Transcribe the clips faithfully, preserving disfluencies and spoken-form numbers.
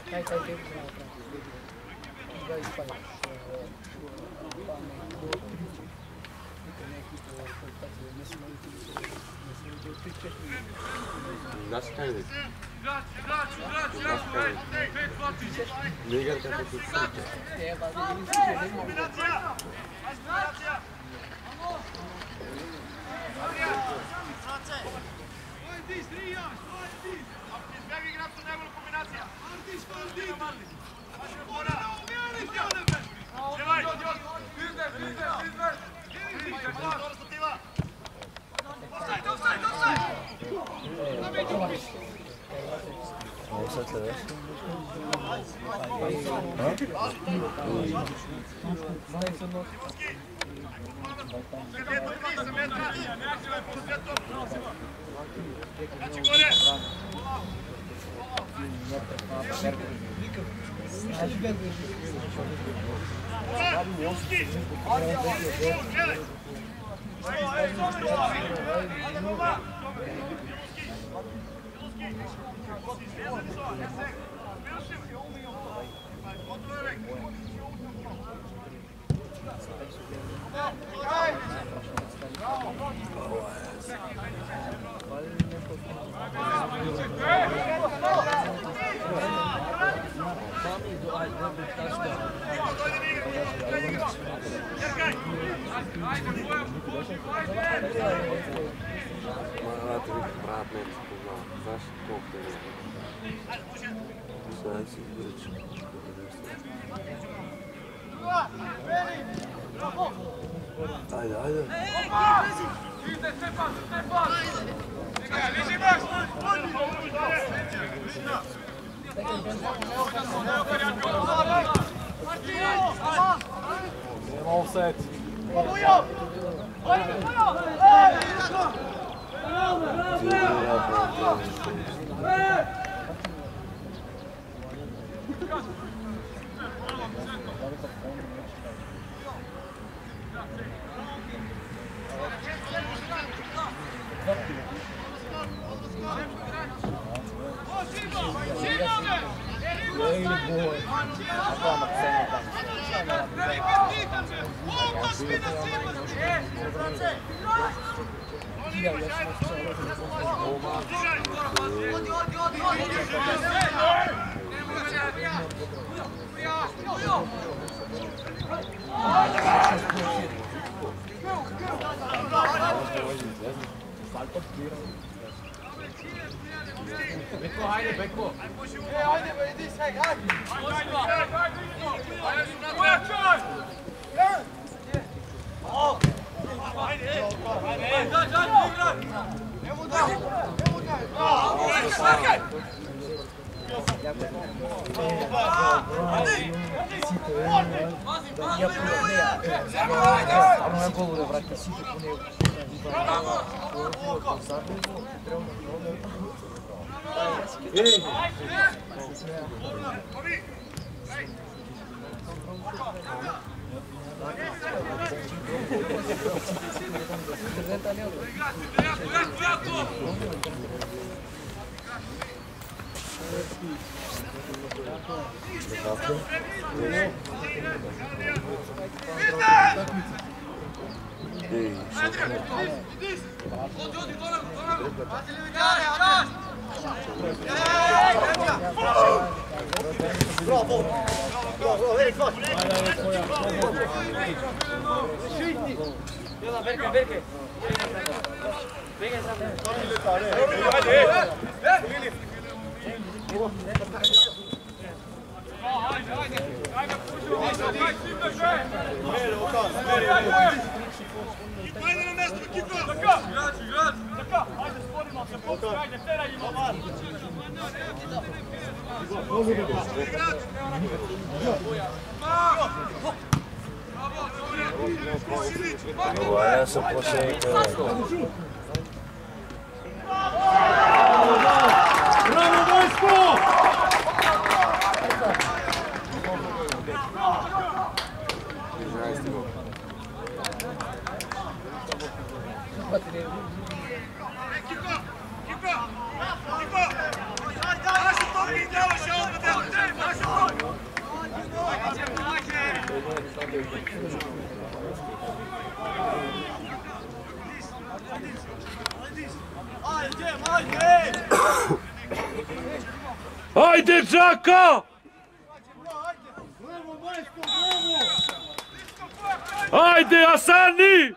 Hai, hai, te dai spalla. Nastavili. Nastavili. Ne igrate kako tu srce. Ovo sad se već? Morate biti brat, neće poznao. Znaš koliko te ne? Sad si izreći. Ajde, ajde. Ide, Stefan, Stefan! Liži baš! Nema offset. Beko, hajde, Beko! E, hajde, idi se, hajde! Ono je golu da vrati siti po njegu. Ej! Ej, Bravo! Bravo, vedi qua! Berke, Berke! Berke sam. Hajde, hajde! Ajme, pušu! Ajde na mjesto, Kiko! Taka! Igrači, igrači! Taka! Ajde, sporimo se, pokušaj, ajde, teraj ima van! Ja sam pošekao. Bravo, Vojsko! Kiko! Kiko! Kiko! Ajde, to mi djelaš ovdje! Ajde, Đaka! Ajde, Asani!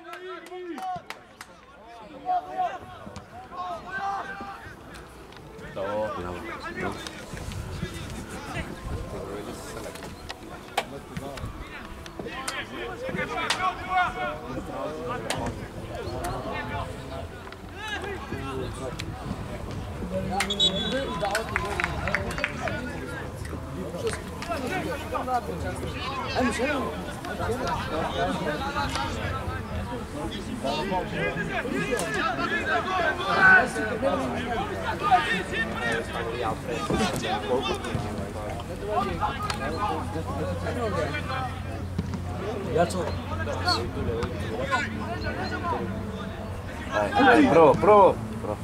Ajde, prvo, prvo.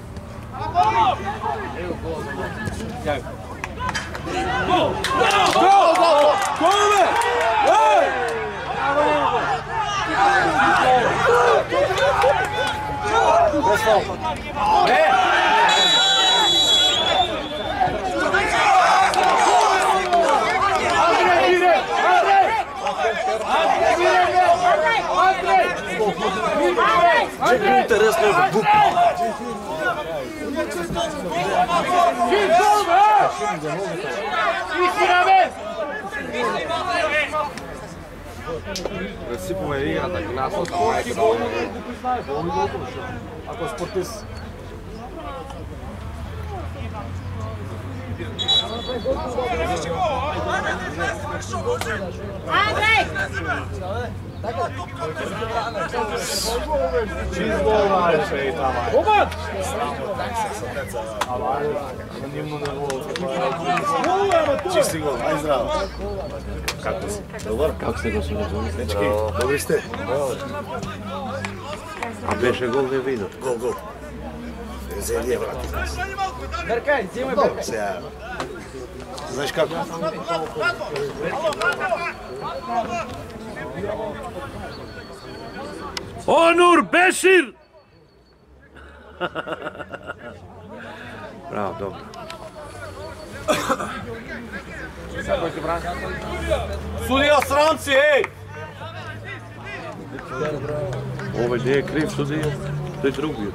Интересно е бук. Разсипваме играта, гнасната майка. Ако е спортист. Andrej! Čist gol najviše i tamo. Oba! Ali na njimnu nivou. Čisti gol, aj zdravo. Kako si? Dobar? Kako ste го сумели? Dečki, dobri ste? A беше гол не видно. Gol, gol. Zelije vrati nas. Berkaj, zimaj Berkaj. Sjajno. Znaš kako? Onur Bešir! Bravo, dobro. Sudija sramci, ej! Ovaj nije je kriv sudija, to je drugi.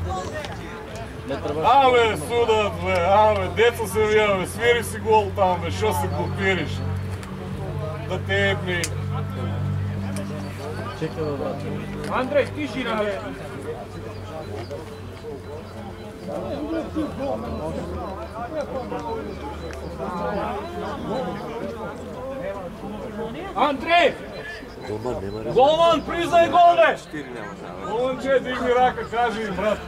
Аме, судат, бе, аме, деца се вия, бе, свири си гол там, бе, шо се глупириш? Да тебни. Андрей, тишина, бе. Андрей! Голман nema razlika. Голман, признай гол, бе! Štiri nema razlika. Голманче, дигни рака, кажи им, брат.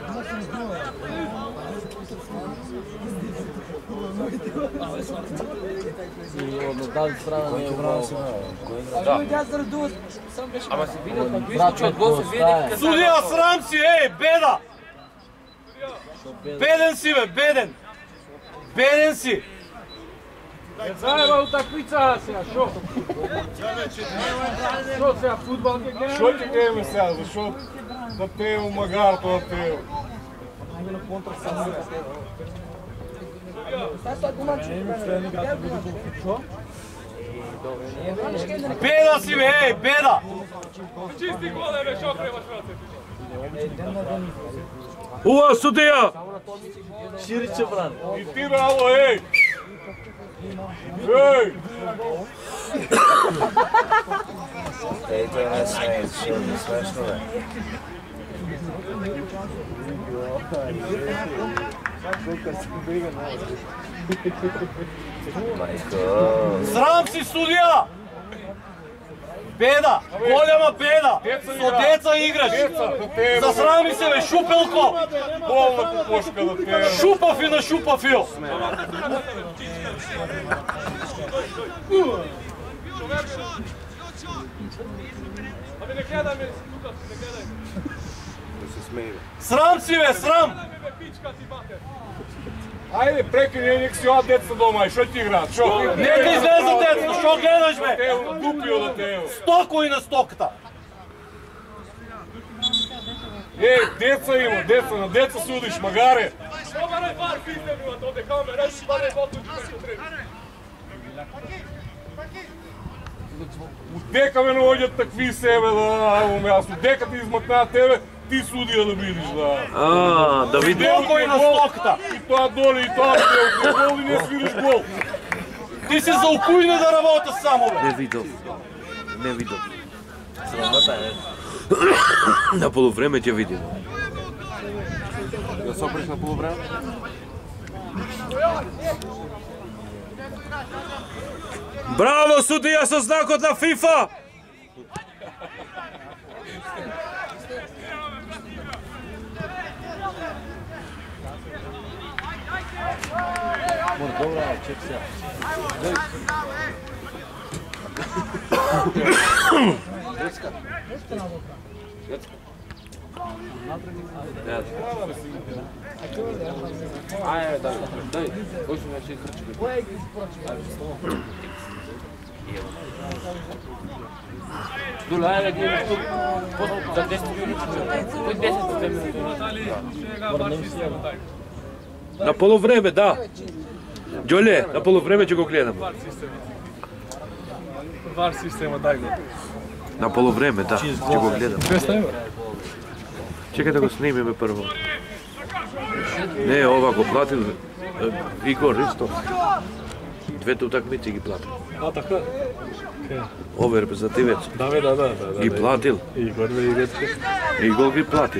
Sudija sramci, ej, beda! Beden si, be, beden! Beden si! Заеба утакмица сега, шо? Шо сега, футбол ке гледаме? Шо ќе гледаме сега, зашо да тео магарто да тео? Beda si, be, ej, beda! Чисти голе, бе, шо кремаш, брате? Ува, судија! Шириче, брат. И ти, браво, ей! Ej! Ej, to je najsmejeć, što je smešno, be. Sram si, sudija! Beda, goljama beda! So deca igraš! Zasrami se, be, šupelko! Bolna kokoška da teо. Šupav i našupavio! Абе, не гледай ме, тука, не гледай. Da se smeju. Sram si ve, sram! Ajde, prekini, nek si ova deca doma i što ti igrat? Što? Neka izleza deca, što gledaš me? Te kupio da te evo. Stoku i na stokta! Ej, deca ima, deca, na deca sudiš, magare! Дека ме наоѓат такви себе да ово място, дека ти измакнаа тебе, ти судија да бидиш, да. A, da vidi. Stoku i na stokta! И тоа доле, и тоа доле, гол и не свириш гол. Ти си за укујне да работаш само, бе! Ne vidio. Ne vidio. Na poluvreme će vidimo. Da se opreš na polovreme? Bravo, sudija sa znakot na FIFA! Ajde, daj, daj, hoću da će hrčiti. Dule, ajde, gdje imaš tu? Za deset minuta. Koji deset minuta? Na poluvreme, da. Đolje, na poluvreme ću go gledamo. Var sistema, daj ga. Na poluvreme, da, ću go gledamo. Čekaj da go snimime prvo. Ne, ovako platil Igor isto. Двете utakmice ги платил. A, така? Ovo je reprezentativec. Da, da, da, da. Ги платил. Igor, ve Igetke. Igor ги платил.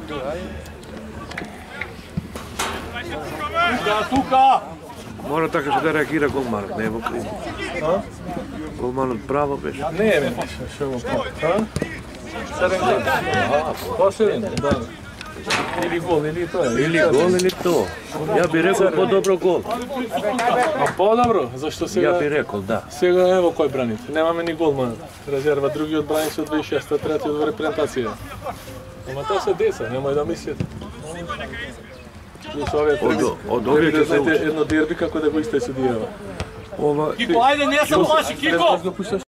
Да, тука! Mora tako što da reagira golmanът, nema krivo. Golmanът право беше. Ne, ne, še ovo pa. Ha? sedam godina. Pa sedam, da. Ili gol, ili to je. Ili gol, ili to. Ja bih rekao po dobro gol. A pa dobro, zašto сега... Ja bih rekao, da. Сега evo koji branite. Nemаме ни голман. Резерва, други от браници от две хиляди и шеста, трети от репрезентација. Ама тоа се деца, немој да мислите. Od, od ovih će se učiti. Едно дерби како да го исте судијава. Ova, Кико, ајде, не се плаши, Кико!